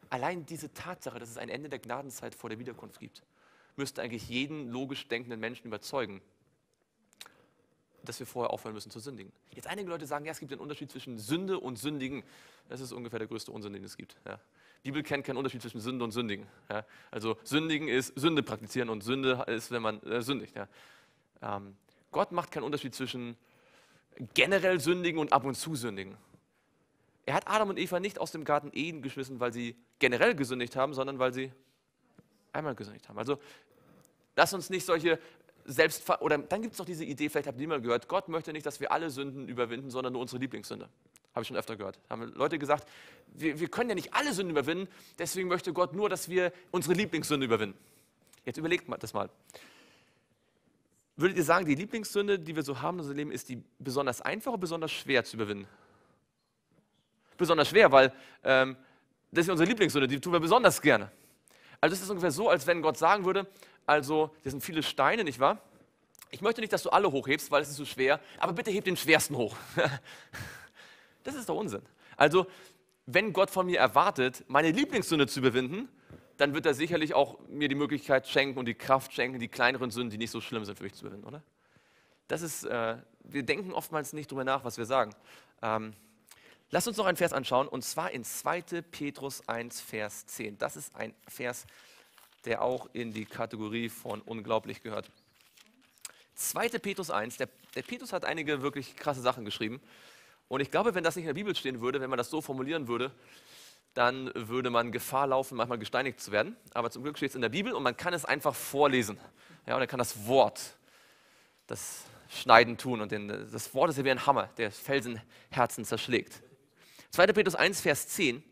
Allein diese Tatsache, dass es ein Ende der Gnadenzeit vor der Wiederkunft gibt, müsste eigentlich jeden logisch denkenden Menschen überzeugen, dass wir vorher aufhören müssen zu sündigen. Jetzt einige Leute sagen, ja, es gibt einen Unterschied zwischen Sünde und Sündigen. Das ist ungefähr der größte Unsinn, den es gibt. Ja. Die Bibel kennt keinen Unterschied zwischen Sünde und Sündigen. Ja. Also Sündigen ist Sünde praktizieren und Sünde ist, wenn man äh, sündigt. Ja. Ähm, Gott macht keinen Unterschied zwischen generell Sündigen und ab und zu Sündigen. Er hat Adam und Eva nicht aus dem Garten Eden geschmissen, weil sie generell gesündigt haben, sondern weil sie einmal gesündigt haben. Also lass uns nicht solche selbst, oder dann gibt es noch diese Idee, vielleicht habt ihr mal gehört, Gott möchte nicht, dass wir alle Sünden überwinden, sondern nur unsere Lieblingssünde. Habe ich schon öfter gehört. Haben Leute gesagt, wir, wir können ja nicht alle Sünden überwinden, deswegen möchte Gott nur, dass wir unsere Lieblingssünde überwinden. Jetzt überlegt mal das mal. Würdet ihr sagen, die Lieblingssünde, die wir so haben in unserem Leben, ist die besonders einfach oder besonders schwer zu überwinden? Besonders schwer, weil ähm, das ist unsere Lieblingssünde, die tun wir besonders gerne. Also es ist ungefähr so, als wenn Gott sagen würde, also hier sind viele Steine, nicht wahr? Ich möchte nicht, dass du alle hochhebst, weil es ist so schwer, aber bitte heb den schwersten hoch. Das ist doch Unsinn. Also wenn Gott von mir erwartet, meine Lieblingssünde zu überwinden, dann wird er sicherlich auch mir die Möglichkeit schenken und die Kraft schenken, die kleineren Sünden, die nicht so schlimm sind, für mich zu überwinden, oder? Das ist, äh, wir denken oftmals nicht drüber nach, was wir sagen. Ähm, Lasst uns noch einen Vers anschauen, und zwar in zweiter Petrus eins, Vers zehn. Das ist ein Vers, der auch in die Kategorie von unglaublich gehört. zweiter Petrus eins, der, der Petrus hat einige wirklich krasse Sachen geschrieben. Und ich glaube, wenn das nicht in der Bibel stehen würde, wenn man das so formulieren würde, dann würde man Gefahr laufen, manchmal gesteinigt zu werden. Aber zum Glück steht es in der Bibel und man kann es einfach vorlesen. Ja, und er kann das Wort, das Schneiden tun. Und den, das Wort ist ja wie ein Hammer, der Felsenherzen zerschlägt. zweiter Petrus eins, Vers zehn.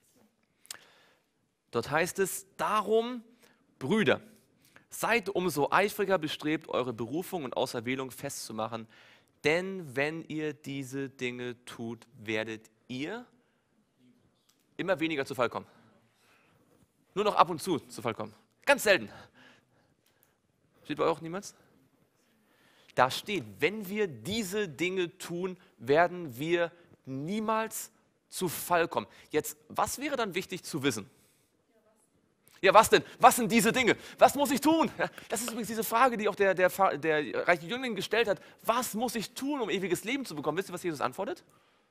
Dort heißt es, darum, Brüder, seid umso eifriger bestrebt, eure Berufung und Auserwählung festzumachen, denn wenn ihr diese Dinge tut, werdet ihr immer weniger zu Fall kommen. Nur noch ab und zu zu Fall kommen. Ganz selten. Steht bei euch auch niemals? Da steht, wenn wir diese Dinge tun, werden wir niemals zu Fall kommen. Jetzt, was wäre dann wichtig zu wissen? Ja, was denn? Was sind diese Dinge? Was muss ich tun? Das ist übrigens diese Frage, die auch der, der, der reiche Jüngling gestellt hat. Was muss ich tun, um ewiges Leben zu bekommen? Wisst ihr, was Jesus antwortet?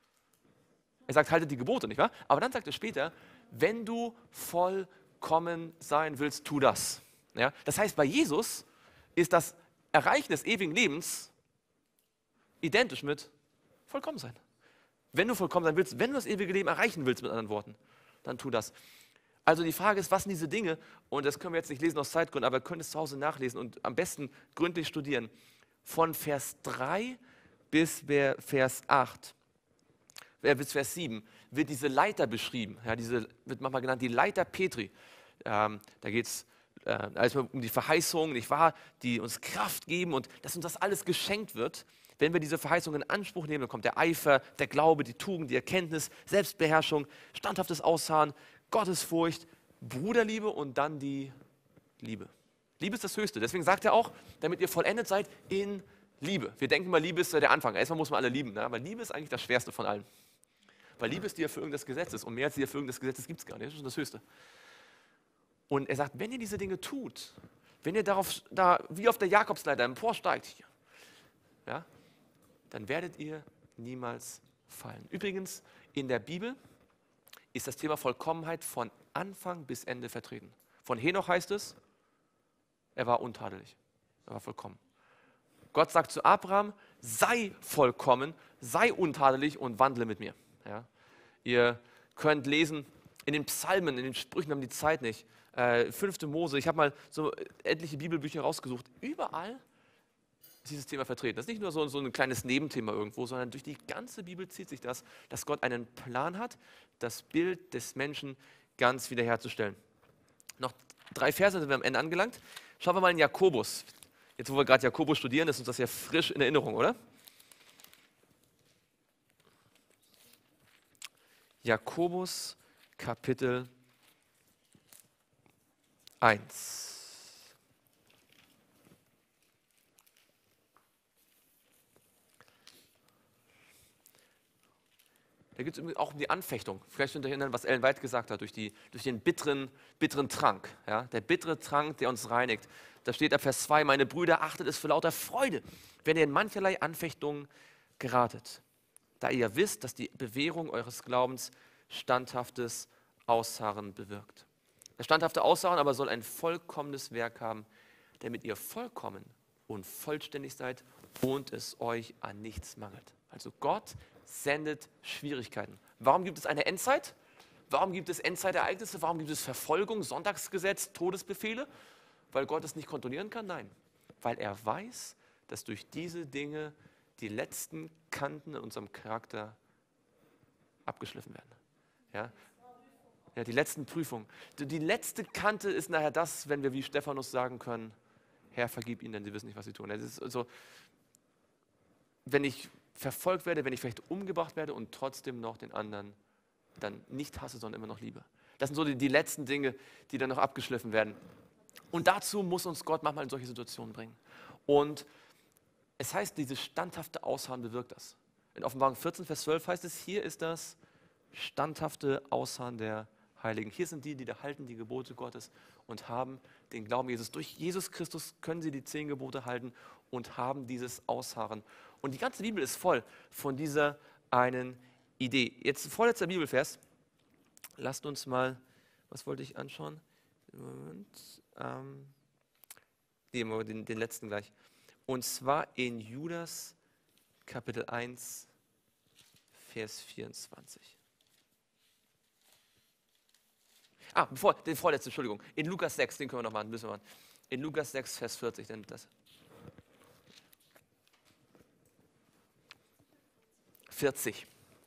Er sagt, haltet die Gebote, nicht wahr? Aber dann sagt er später, wenn du vollkommen sein willst, tu das. Ja? Das heißt, bei Jesus ist das Erreichen des ewigen Lebens identisch mit vollkommen sein. Wenn du vollkommen sein willst, wenn du das ewige Leben erreichen willst, mit anderen Worten, dann tu das. Also die Frage ist, was sind diese Dinge? Und das können wir jetzt nicht lesen aus Zeitgründen, aber ihr könnt es zu Hause nachlesen und am besten gründlich studieren. Von Vers drei bis Vers acht, äh, bis Vers sieben wird diese Leiter beschrieben. Ja, diese wird manchmal genannt die Leiter Petri. Ähm, da geht es äh, also um die Verheißungen, nicht wahr, die uns Kraft geben und dass uns das alles geschenkt wird. Wenn wir diese Verheißungen in Anspruch nehmen, dann kommt der Eifer, der Glaube, die Tugend, die Erkenntnis, Selbstbeherrschung, standhaftes Ausharren, Gottesfurcht, Bruderliebe und dann die Liebe. Liebe ist das Höchste. Deswegen sagt er auch, damit ihr vollendet seid in Liebe. Wir denken mal, Liebe ist der Anfang. Erstmal muss man alle lieben. Ne? Aber Liebe ist eigentlich das Schwerste von allen. Weil Liebe ist die Erfüllung des Gesetzes. Und mehr als die Erfüllung des Gesetzes gibt es gar nicht. Das ist schon das Höchste. Und er sagt, wenn ihr diese Dinge tut, wenn ihr darauf, da wie auf der Jakobsleiter emporsteigt, hier, ja, dann werdet ihr niemals fallen. Übrigens, in der Bibel ist das Thema Vollkommenheit von Anfang bis Ende vertreten. Von Henoch heißt es, er war untadelig, er war vollkommen. Gott sagt zu Abraham, sei vollkommen, sei untadelig und wandle mit mir. Ja? Ihr könnt lesen in den Psalmen, in den Sprüchen, haben die Zeit nicht. Äh, fünfte Mose, ich habe mal so etliche Bibelbücher rausgesucht. Überall ist dieses Thema vertreten. Das ist nicht nur so, so ein kleines Nebenthema irgendwo, sondern durch die ganze Bibel zieht sich das, dass Gott einen Plan hat, das Bild des Menschen ganz wiederherzustellen. Noch drei Verse sind wir am Ende angelangt. Schauen wir mal in Jakobus. Jetzt, wo wir gerade Jakobus studieren, ist uns das ja frisch in Erinnerung, oder? Jakobus, Kapitel eins. Da geht es auch um die Anfechtung. Vielleicht könnt ihr euch erinnern, was Ellen White gesagt hat, durch, die, durch den bitteren, bitteren Trank. Ja? Der bittere Trank, der uns reinigt. Da steht ab Vers zwei, meine Brüder, achtet es für lauter Freude, wenn ihr in mancherlei Anfechtungen geratet. Da ihr wisst, dass die Bewährung eures Glaubens standhaftes Ausharren bewirkt. Das standhafte Ausharren aber soll ein vollkommenes Werk haben, damit ihr vollkommen und vollständig seid und es euch an nichts mangelt. Also Gott sendet Schwierigkeiten. Warum gibt es eine Endzeit? Warum gibt es Endzeitereignisse? Warum gibt es Verfolgung, Sonntagsgesetz, Todesbefehle? Weil Gott es nicht kontrollieren kann? Nein, weil er weiß, dass durch diese Dinge die letzten Kanten in unserem Charakter abgeschliffen werden. Ja? Ja, die letzten Prüfungen. Die letzte Kante ist nachher das, wenn wir wie Stephanus sagen können, Herr, vergib ihnen, denn sie wissen nicht, was sie tun. Das ist also, wenn ich verfolgt werde, wenn ich vielleicht umgebracht werde und trotzdem noch den anderen dann nicht hasse, sondern immer noch liebe. Das sind so die, die letzten Dinge, die dann noch abgeschliffen werden. Und dazu muss uns Gott manchmal in solche Situationen bringen. Und es heißt, dieses standhafte Ausharren bewirkt das. In Offenbarung vierzehn, Vers zwölf heißt es, hier ist das standhafte Ausharren der Heiligen. Hier sind die, die da halten die Gebote Gottes und haben den Glauben Jesus. Durch Jesus Christus können sie die zehn Gebote halten und haben dieses Ausharren. Und die ganze Bibel ist voll von dieser einen Idee. Jetzt vorletzter Bibelvers. Lasst uns mal, was wollte ich anschauen? Moment, ähm, nehmen wir den, den letzten gleich. Und zwar in Judas Kapitel eins, Vers vierundzwanzig. Ah, bevor, den vorletzten, Entschuldigung. In Lukas sechs, den können wir noch machen, müssen wir machen. In Lukas sechs, Vers vierzig, denn das. vierzig.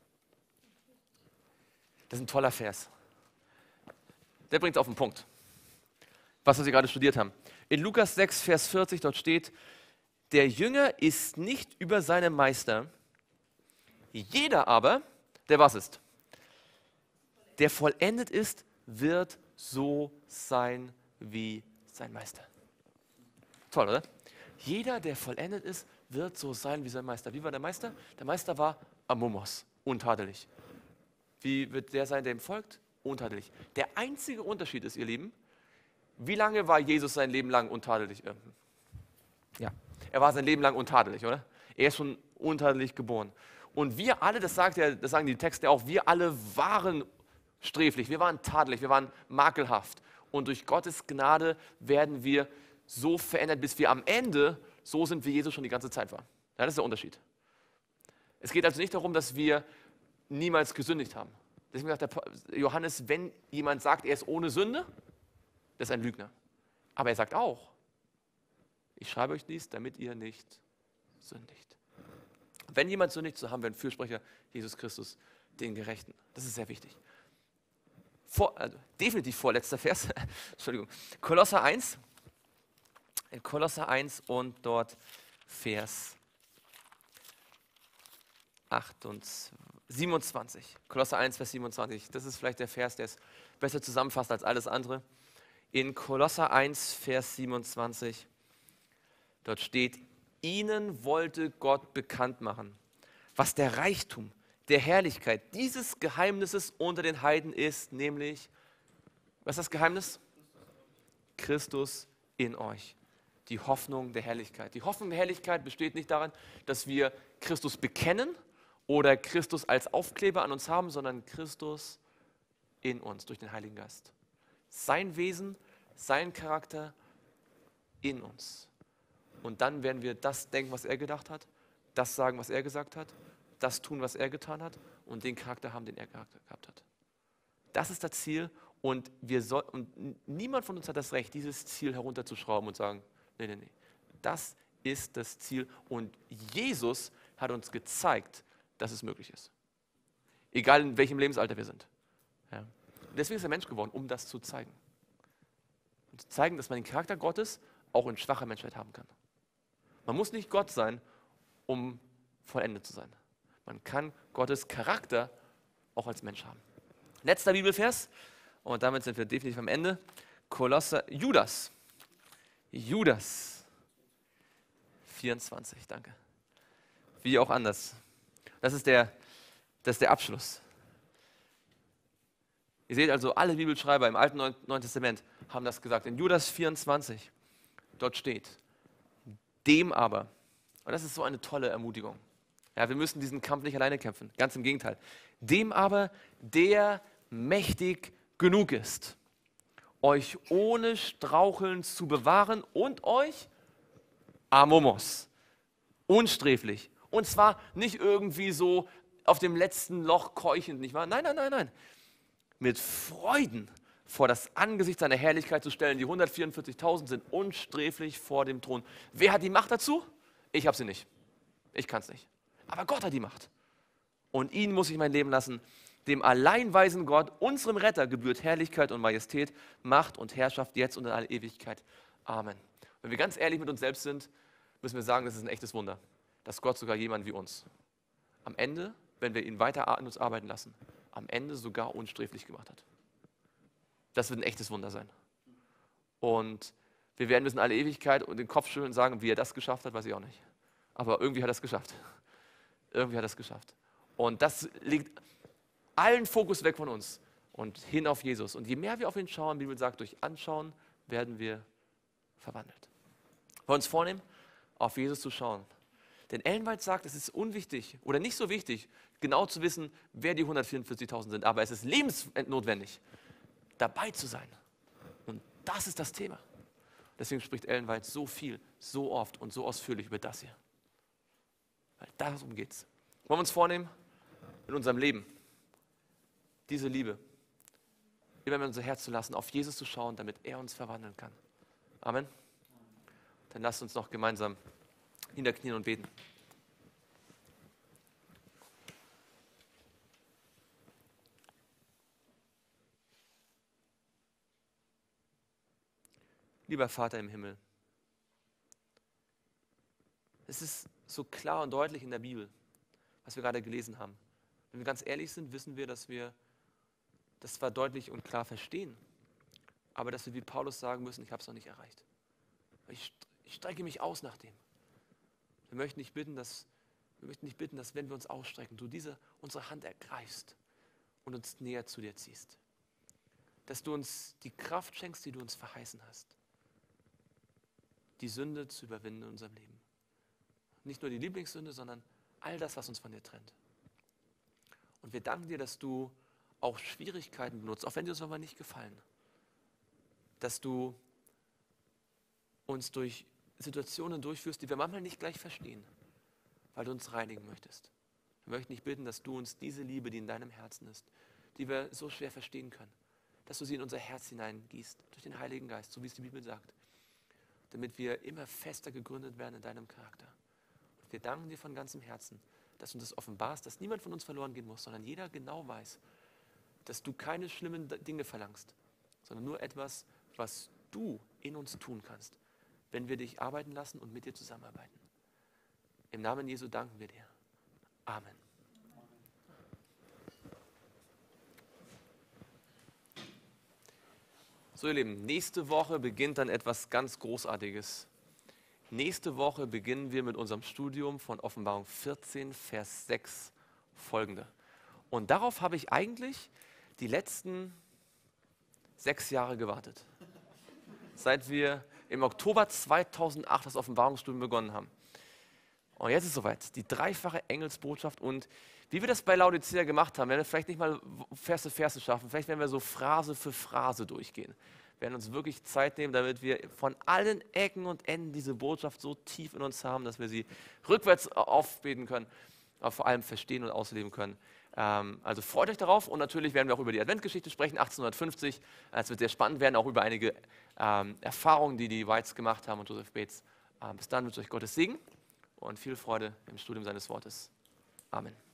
Das ist ein toller Vers. Der bringt es auf den Punkt, was wir gerade studiert haben. In Lukas sechs, Vers vierzig, dort steht, der Jünger ist nicht über seinem Meister, jeder aber, der was ist? Der vollendet ist, wird so sein wie sein Meister. Toll, oder? Jeder, der vollendet ist, wird so sein wie sein Meister. Wie war der Meister? Der Meister war Amomos, untadelig. Wie wird der sein, der ihm folgt? Untadelig. Der einzige Unterschied ist, ihr Lieben, wie lange war Jesus sein Leben lang untadelig? Ja, er war sein Leben lang untadelig, oder? Er ist schon untadelig geboren. Und wir alle, das, sagt ja, das sagen die Texte auch, wir alle waren sträflich, wir waren tadelig, wir waren makelhaft. Und durch Gottes Gnade werden wir so verändert, bis wir am Ende so sind, wie Jesus schon die ganze Zeit war. Ja, das ist der Unterschied. Es geht also nicht darum, dass wir niemals gesündigt haben. Deswegen sagt der Johannes, wenn jemand sagt, er ist ohne Sünde, das ist ein Lügner. Aber er sagt auch, ich schreibe euch dies, damit ihr nicht sündigt. Wenn jemand sündigt, so haben wir einen Fürsprecher, Jesus Christus, den Gerechten. Das ist sehr wichtig. Vor, also definitiv vorletzter Vers, Entschuldigung, Kolosser eins, in Kolosser eins und dort Vers achtundzwanzig, siebenundzwanzig. Kolosser eins, Vers siebenundzwanzig. Das ist vielleicht der Vers, der es besser zusammenfasst als alles andere. In Kolosser eins, Vers siebenundzwanzig, dort steht, ihnen wollte Gott bekannt machen, was der Reichtum der Herrlichkeit dieses Geheimnisses unter den Heiden ist, nämlich, was ist das Geheimnis? Christus in euch. Die Hoffnung der Herrlichkeit. Die Hoffnung der Herrlichkeit besteht nicht darin, dass wir Christus bekennen oder Christus als Aufkleber an uns haben, sondern Christus in uns durch den Heiligen Geist. Sein Wesen, sein Charakter in uns. Und dann werden wir das denken, was er gedacht hat, das sagen, was er gesagt hat, das tun, was er getan hat und den Charakter haben, den er gehabt hat. Das ist das Ziel und, wir soll, und niemand von uns hat das Recht, dieses Ziel herunterzuschrauben und sagen, nee, nee, nee. Das ist das Ziel und Jesus hat uns gezeigt, dass es möglich ist. Egal in welchem Lebensalter wir sind. Ja. Deswegen ist er Mensch geworden, um das zu zeigen. Und zu zeigen, dass man den Charakter Gottes auch in schwacher Menschheit haben kann. Man muss nicht Gott sein, um vollendet zu sein. Man kann Gottes Charakter auch als Mensch haben. Letzter Bibelvers, und damit sind wir definitiv am Ende. Kolosser, Judas. Judas. vierundzwanzig, danke. Wie auch anders. Das ist der, das ist der Abschluss. Ihr seht also, alle Bibelschreiber im Alten und Neuen Testament haben das gesagt. In Judas vierundzwanzig, dort steht, dem aber, und das ist so eine tolle Ermutigung, ja, wir müssen diesen Kampf nicht alleine kämpfen, ganz im Gegenteil, dem aber, der mächtig genug ist, euch ohne Straucheln zu bewahren und euch amomos, unsträflich. Und zwar nicht irgendwie so auf dem letzten Loch keuchend, nicht wahr? Nein, nein, nein, nein. Mit Freuden vor das Angesicht seiner Herrlichkeit zu stellen. Die hundertvierundvierzigtausend sind unsträflich vor dem Thron. Wer hat die Macht dazu? Ich habe sie nicht. Ich kann es nicht. Aber Gott hat die Macht. Und ihn muss ich mein Leben lassen. Dem alleinweisen Gott, unserem Retter, gebührt Herrlichkeit und Majestät, Macht und Herrschaft jetzt und in alle Ewigkeit. Amen. Wenn wir ganz ehrlich mit uns selbst sind, müssen wir sagen, das ist ein echtes Wunder, dass Gott sogar jemand wie uns am Ende, wenn wir ihn weiter an uns arbeiten lassen, am Ende sogar unsträflich gemacht hat. Das wird ein echtes Wunder sein. Und wir werden bis in alle Ewigkeit und den Kopf schütteln und sagen, wie er das geschafft hat, weiß ich auch nicht. Aber irgendwie hat er es geschafft. Irgendwie hat er es geschafft. Und das legt allen Fokus weg von uns und hin auf Jesus. Und je mehr wir auf ihn schauen, die Bibel sagt, durch Anschauen werden wir verwandelt. Wir wollen uns vornehmen, auf Jesus zu schauen. Denn Ellen White sagt, es ist unwichtig oder nicht so wichtig, genau zu wissen, wer die hundertvierundvierzigtausend sind. Aber es ist lebensnotwendig, dabei zu sein. Und das ist das Thema. Deswegen spricht Ellen White so viel, so oft und so ausführlich über das hier. Weil darum geht es. Wollen wir uns vornehmen, in unserem Leben diese Liebe immer in unser Herz zu lassen, auf Jesus zu schauen, damit er uns verwandeln kann. Amen. Dann lasst uns noch gemeinsam niederknien und beten. Lieber Vater im Himmel, es ist so klar und deutlich in der Bibel, was wir gerade gelesen haben. Wenn wir ganz ehrlich sind, wissen wir, dass wir das zwar deutlich und klar verstehen, aber dass wir wie Paulus sagen müssen, ich habe es noch nicht erreicht. Ich, ich strecke mich aus nach dem. Wir möchten dich bitten, dass, wir möchten dich bitten, dass wenn wir uns ausstrecken, du diese, unsere Hand ergreifst und uns näher zu dir ziehst. Dass du uns die Kraft schenkst, die du uns verheißen hast, die Sünde zu überwinden in unserem Leben. Nicht nur die Lieblingssünde, sondern all das, was uns von dir trennt. Und wir danken dir, dass du auch Schwierigkeiten benutzt, auch wenn dir uns aber nicht gefallen. Dass du uns durch Situationen durchführst, die wir manchmal nicht gleich verstehen, weil du uns reinigen möchtest. Wir möchten dich bitten, dass du uns diese Liebe, die in deinem Herzen ist, die wir so schwer verstehen können, dass du sie in unser Herz hineingießt, durch den Heiligen Geist, so wie es die Bibel sagt, damit wir immer fester gegründet werden in deinem Charakter. Und wir danken dir von ganzem Herzen, dass du uns das offenbarst, dass niemand von uns verloren gehen muss, sondern jeder genau weiß, dass du keine schlimmen Dinge verlangst, sondern nur etwas, was du in uns tun kannst, wenn wir dich arbeiten lassen und mit dir zusammenarbeiten. Im Namen Jesu danken wir dir. Amen. So ihr Lieben, nächste Woche beginnt dann etwas ganz Großartiges. Nächste Woche beginnen wir mit unserem Studium von Offenbarung vierzehn, Vers sechs folgende. Und darauf habe ich eigentlich die letzten sechs Jahre gewartet. Seit wir im Oktober zweitausendacht das Offenbarungsstudium begonnen haben. Und jetzt ist es soweit, die dreifache Engelsbotschaft. Und wie wir das bei Laodicea gemacht haben, werden wir vielleicht nicht mal Vers für Vers schaffen, vielleicht werden wir so Phrase für Phrase durchgehen. Wir werden uns wirklich Zeit nehmen, damit wir von allen Ecken und Enden diese Botschaft so tief in uns haben, dass wir sie rückwärts aufbeten können, aber vor allem verstehen und ausleben können. Ähm, also freut euch darauf und natürlich werden wir auch über die Adventgeschichte sprechen, achtzehnhundertfünfzig. Es wird sehr spannend werden, auch über einige ähm, Erfahrungen, die die Whites gemacht haben und Joseph Bates. Ähm, bis dann wünsche ich euch Gottes Segen und viel Freude im Studium seines Wortes. Amen.